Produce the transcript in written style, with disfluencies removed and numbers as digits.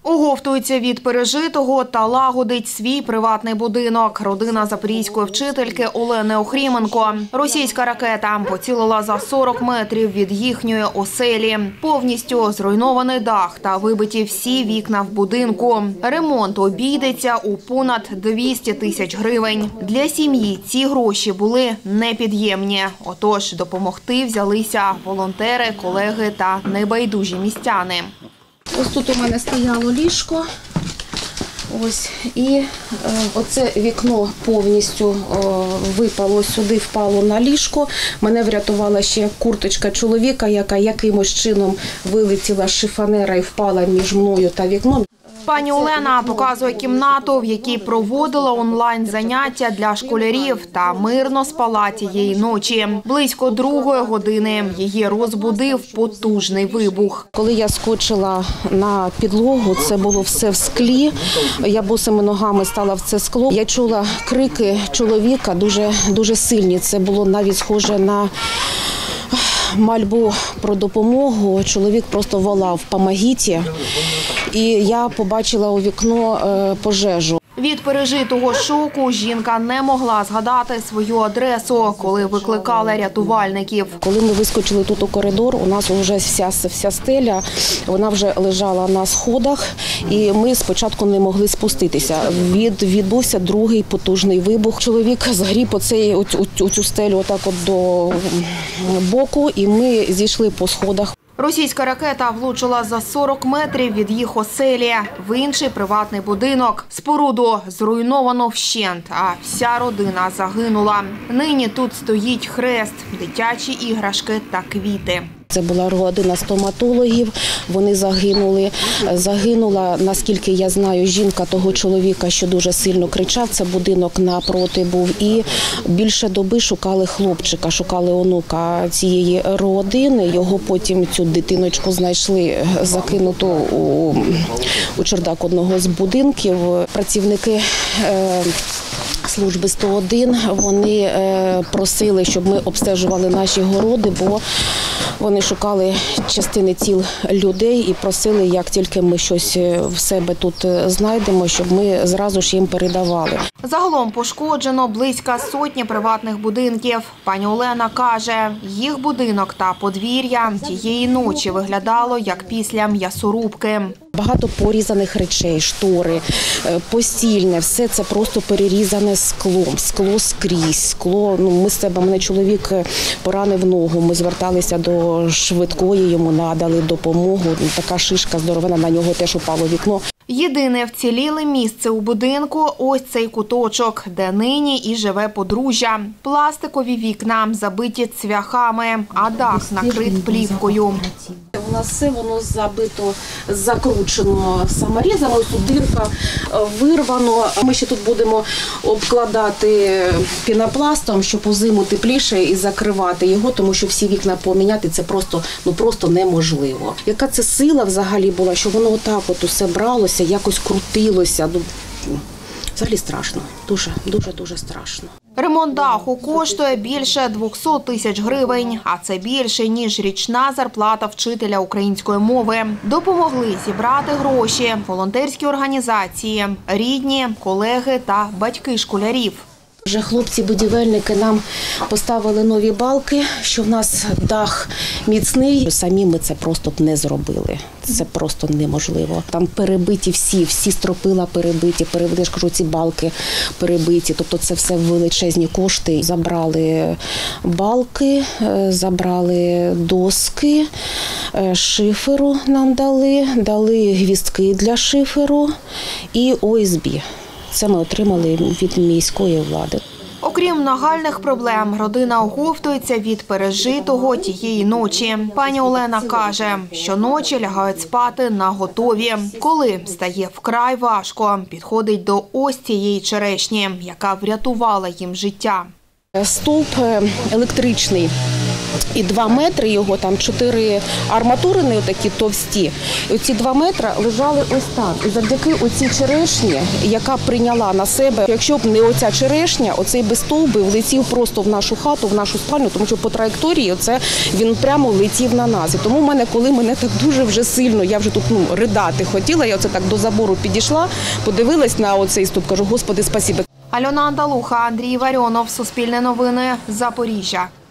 Оговтується від пережитого та лагодить свій приватний будинок. Родина запорізької вчительки Олени Охріменко. Російська ракета поцілила за 40 метрів від їхньої оселі. Повністю зруйнований дах та вибиті всі вікна в будинку. Ремонт обійдеться у понад 200 тисяч гривень. Для сім'ї ці гроші були непід'ємні. Отож, допомогти взялися волонтери, колеги та небайдужі містяни. Ось тут у мене стояло ліжко, ось, і оце вікно повністю випало сюди, впало на ліжко. Мене врятувала ще курточка чоловіка, яка якимось чином вилетіла з шифонера і впала між мною та вікном. Пані Олена показує кімнату, в якій проводила онлайн-заняття для школярів та мирно спала тієї ночі. Близько 2-ї години її розбудив потужний вибух. Коли я скочила на підлогу, це було все в склі, я босими ногами стала в це скло. Я чула крики чоловіка дуже сильні, це було навіть схоже на мольбу про допомогу. Чоловік просто волав «помогіть». І я побачила у вікно пожежу. Від пережитого шоку жінка не могла згадати свою адресу, коли викликали рятувальників. Коли ми вискочили тут у коридор, у нас вже вся стеля, вона вже лежала на сходах, і ми спочатку не могли спуститися. Відбувся другий потужний вибух. Чоловік згріб у цю стелю отак от до боку, і ми зійшли по сходах. Російська ракета влучила за 40 метрів від їх оселі в інший приватний будинок. Споруду зруйновано вщент, а вся родина загинула. Нині тут стоїть хрест, дитячі іграшки та квіти. Це була родина стоматологів, вони загинули. Загинула, наскільки я знаю, жінка того чоловіка, що дуже сильно кричав, це будинок напроти був. І більше доби шукали хлопчика, шукали онука цієї родини. Його потім, цю дитиночку, знайшли закинуту у чердак одного з будинків. Працівники служби 101, вони просили, щоб ми обстежували наші городи, бо вони шукали частини тіл людей і просили, як тільки ми щось в себе тут знайдемо, щоб ми зразу ж їм передавали. Загалом пошкоджено близько 100 приватних будинків. Пані Олена каже, їх будинок та подвір'я тієї ночі виглядало як після м'ясорубки. Багато порізаних речей, штори, постільне, все це просто перерізане склом, скло скрізь, скло. Мене чоловік поранив ногу, ми зверталися до швидкої, йому надали допомогу, така шишка здоровена, на нього теж упало вікно. Єдине вціліле місце у будинку – ось цей куточок, де нині і живе подружжя. Пластикові вікна забиті цвяхами, а дах накрит плівкою. У нас все воно забито, закручено саморізом, ось тут дирка вирвано. Ми ще тут будемо обкладати пінопластом, щоб у зиму тепліше і закривати його, тому що всі вікна поміняти це просто неможливо. Яка це сила взагалі була, що воно отак от усе бралося, якось крутилося. Взагалі страшно, дуже страшно. Ремонт даху коштує більше 200 тисяч гривень, а це більше, ніж річна зарплата вчителя української мови. Допомогли зібрати гроші волонтерські організації, рідні, колеги та батьки школярів. Вже хлопці-будівельники нам поставили нові балки, що в нас дах міцний. Самі ми це просто б не зробили. Це просто неможливо. Там перебиті всі стропила перебиті, я ж кажу, ці балки перебиті. Тобто це все величезні кошти. Забрали балки, забрали доски, шиферу нам дали гвіздки для шиферу і ОСБ. Це ми отримали від міської влади. Окрім нагальних проблем, родина оговтується від пережитого тієї ночі. Пані Олена каже, що ночі лягають спати наготові. Коли стає вкрай важко, підходить до ось цієї черешні, яка врятувала їм життя. Стовп електричний І 2 метри його, там 4 арматурини такі товсті. І оці 2 метри лежали ось так. І завдяки оцій черешні, яка прийняла на себе, якщо б не оця черешня, оцей би стовп би влетів просто в нашу хату, в нашу спальню, тому що по траєкторії він прямо летів на нас. І тому коли мене так дуже вже сильно, я вже тут ридати хотіла, я оце так до забору підійшла, подивилась на оцей стовп, кажу, Господи, спасибо. Альона Андалуха, Андрій Варіонов, Суспільне новини, Запоріжжя.